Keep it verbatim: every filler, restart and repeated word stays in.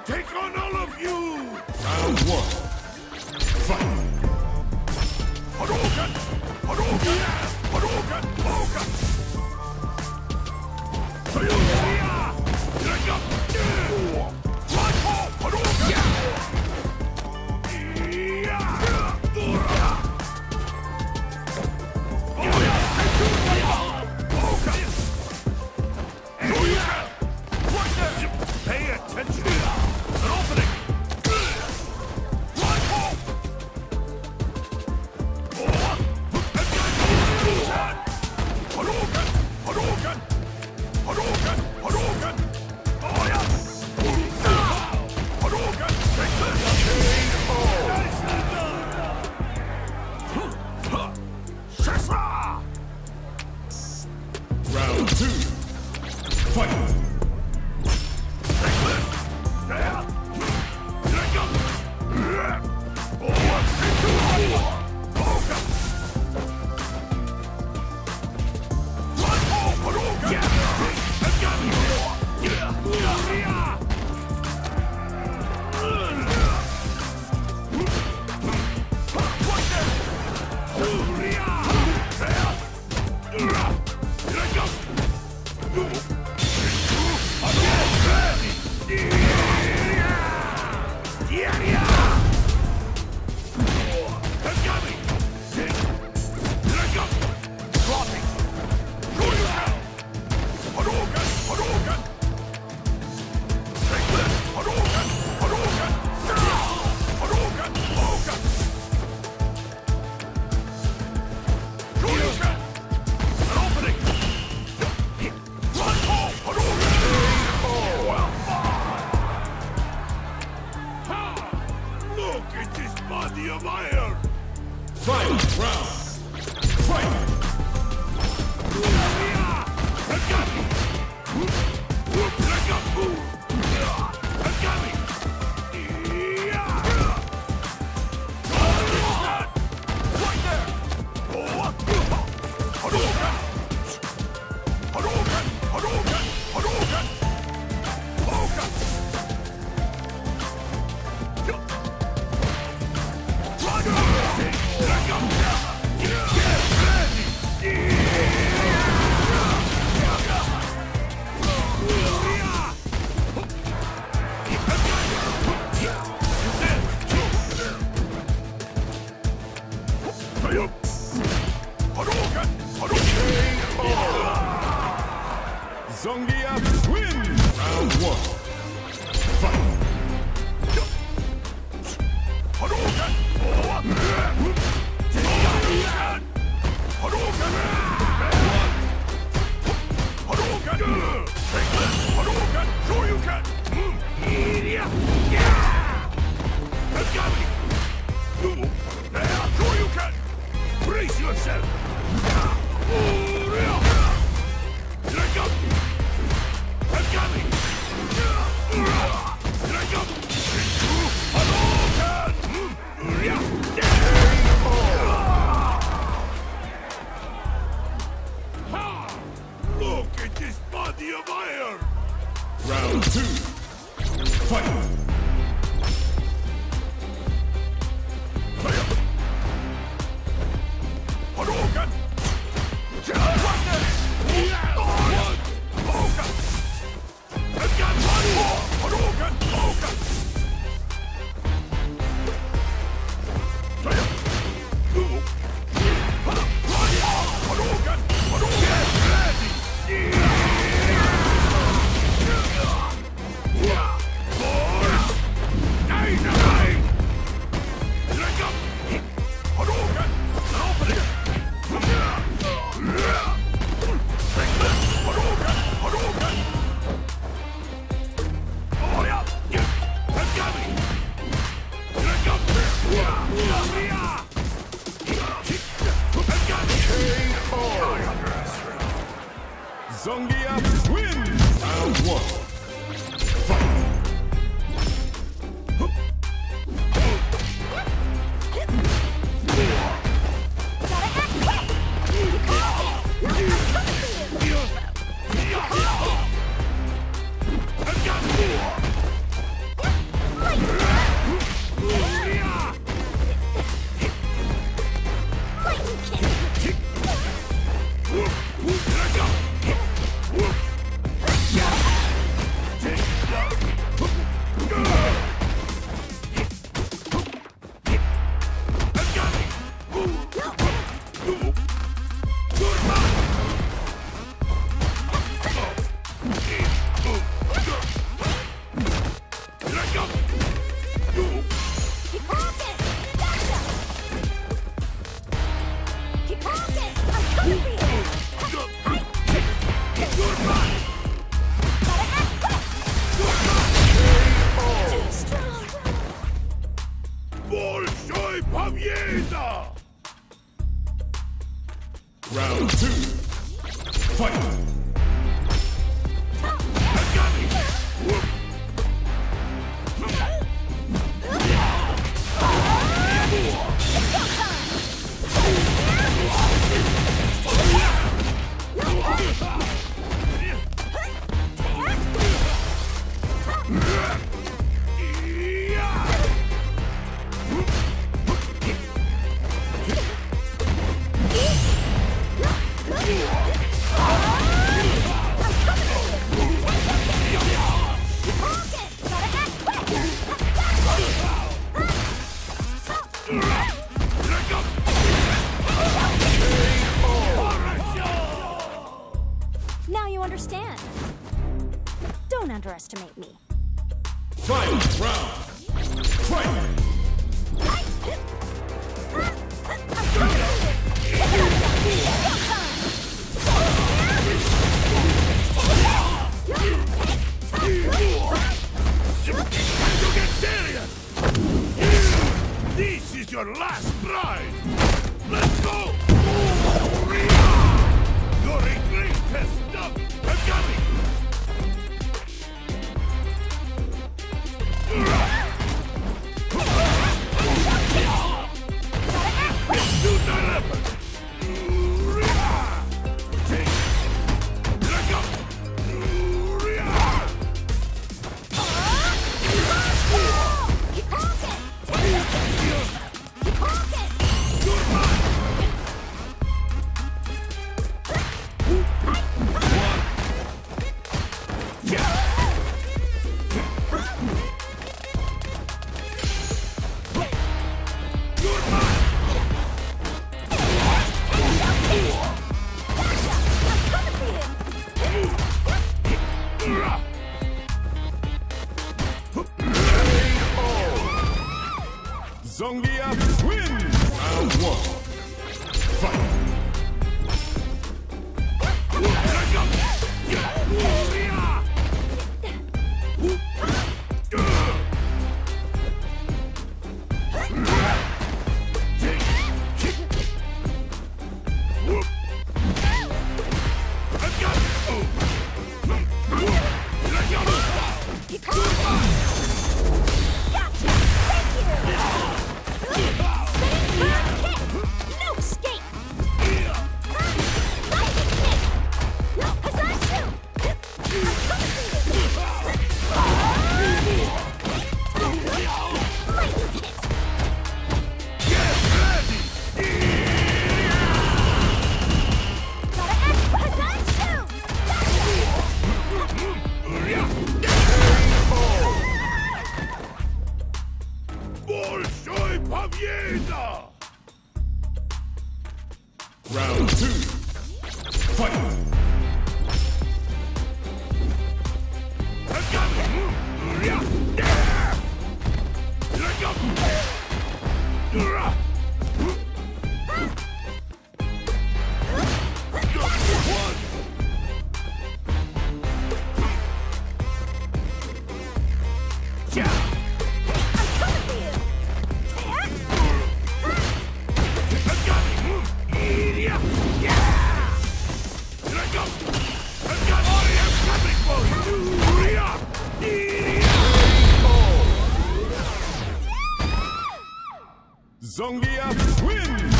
take on all of you! Round one. Fight! Hadouken! Hadouken! Hadouken! Hadouken! Sayonara! Drink up! Fly ball! Hadouken! Yeah! Dora! Oh yeah! Hadouken! Hadouken! Right there! Pay attention! An opening! Fly ball! Hadouken! Hadouken! Hadouken! Hadouken! Oh yeah! Hadouken! Take this! Nicely done! Shasa! Round two. Fight! Take this! Yeah! Drink up! Oh, into war! Hadouken! Fly ball! Hadouken! Yeah! And got me! Yeah! Yeah! Right there! Drink up! Again! Yeah! Yeah! And got me! Drink up! Dropping! Hadouken! Hadouken! Hadouken! Take this! Hadouken! Hadouken! Hadouken! Hadouken! Hadouken! An opening! Run ball! Hadouken! Well fought! Ha! Look at this body of iron! Final round. Fight! ZANGIEF win! Round one. Fight! Hadouken! Hadouken! Hadouken! Take this! Hadouken! Sure you can! Yeah! That got me! Yeah, sure you can! Brace yourself! Drink up! That got me! Drink up! Hadouken! Ha! Look at this body of iron! Round two. Fight! Hadouken! Right there! Hadouken! And got one more! Hadouken! Hadouken! Hadouken! Hadouken! Ready! Now you understand. Don't underestimate me. Final round. Fight! You get serious! This is your last ride! Let's go! Your retreat has stopped! I'm coming! Do the leopard! Take! Let go! ZANGIEF wins! Round one. Fight! Round two. Fight! ZANGIEF wins!